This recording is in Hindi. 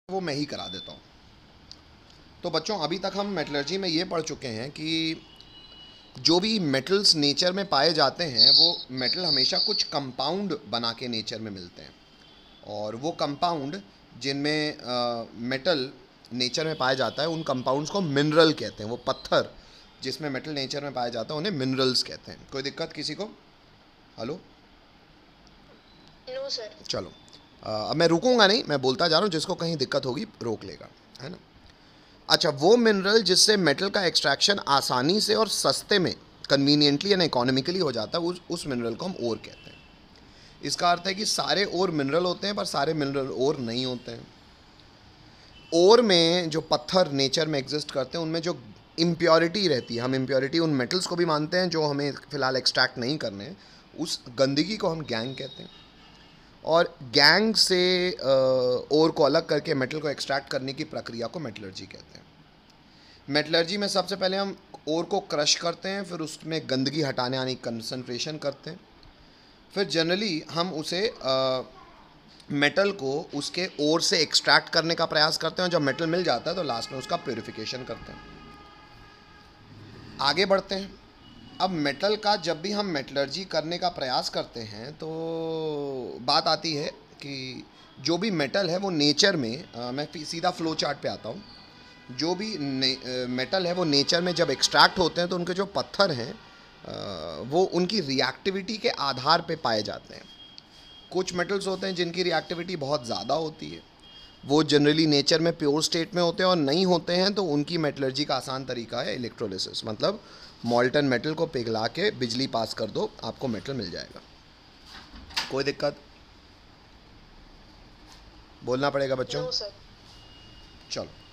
वो मैं ही करा देता हूँ। तो बच्चों, अभी तक हम मेटलर्जी में ये पढ़ चुके हैं कि जो भी मेटल्स नेचर में पाए जाते हैं वो मेटल हमेशा कुछ कंपाउंड बना के नेचर में मिलते हैं। और वो कंपाउंड जिनमें मेटल नेचर में पाया जाता है उन कंपाउंड्स को मिनरल कहते हैं। वो पत्थर जिसमें मेटल नेचर में पाया जाता है उन्हें मिनरल्स कहते हैं। कोई दिक्कत किसी को? हेलो? No sir. चलो, अब मैं रुकूंगा नहीं, मैं बोलता जा रहा हूँ, जिसको कहीं दिक्कत होगी रोक लेगा, है ना। अच्छा, वो मिनरल जिससे मेटल का एक्सट्रैक्शन आसानी से और सस्ते में, कन्वीनियंटली एंड इकोनॉमिकली हो जाता है, उस मिनरल को हम ओर कहते हैं। इसका अर्थ है कि सारे ओर मिनरल होते हैं पर सारे मिनरल ओर नहीं होते हैं। ओर में जो पत्थर नेचर में एग्जिस्ट करते हैं उनमें जो इम्प्योरिटी रहती है, हम इम्प्योरिटी उन मेटल्स को भी मानते हैं जो हमें फ़िलहाल एक्सट्रैक्ट नहीं करने हैं, उस गंदगी को हम गैंग कहते हैं। और गैंग से ओर को अलग करके मेटल को एक्सट्रैक्ट करने की प्रक्रिया को मेटलर्जी कहते हैं। मेटलर्जी में सबसे पहले हम ओर को क्रश करते हैं, फिर उसमें गंदगी हटाने यानी कंसंट्रेशन करते हैं, फिर जनरली हम उसे मेटल को उसके ओर से एक्सट्रैक्ट करने का प्रयास करते हैं। जब मेटल मिल जाता है तो लास्ट में उसका प्योरिफिकेशन करते हैं। आगे बढ़ते हैं। अब मेटल का जब भी हम मेटलर्जी करने का प्रयास करते हैं तो बात आती है कि जो भी मेटल है वो नेचर में, मैं सीधा फ्लो चार्ट पे आता हूँ। जो भी मेटल है वो नेचर में जब एक्सट्रैक्ट होते हैं तो उनके जो पत्थर हैं वो उनकी रिएक्टिविटी के आधार पे पाए जाते हैं। कुछ मेटल्स होते हैं जिनकी रिएक्टिविटी बहुत ज़्यादा होती है, वो जनरली नेचर में प्योर स्टेट में होते हैं, और नहीं होते हैं तो उनकी मेटलर्जी का आसान तरीका है इलेक्ट्रोलिसिस, मतलब मॉल्टन मेटल को पिघला के बिजली पास कर दो, आपको मेटल मिल जाएगा। कोई दिक्कत? बोलना पड़ेगा बच्चों? No sir. चलो।